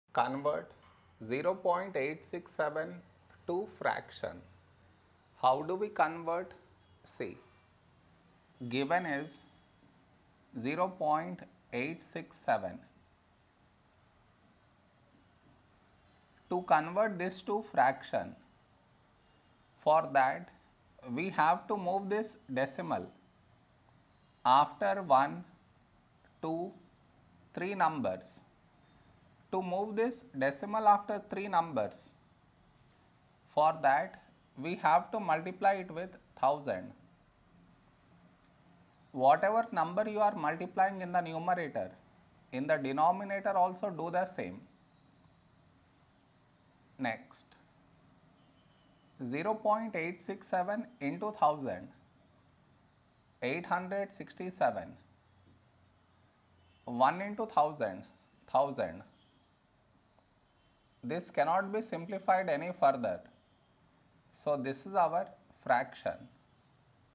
Convert 0.867 to fraction. How do we convert? See, given is 0.867. To convert this to fraction, for that we have to move this decimal after 1, 2, 3 numbers. To move this decimal after 3 numbers, for that we have to multiply it with 1000. Whatever number you are multiplying in the numerator, in the denominator also do the same. Next, 0.867 into 1000, 867. 1 into 1000, 1000. This cannot be simplified any further. So this is our fraction.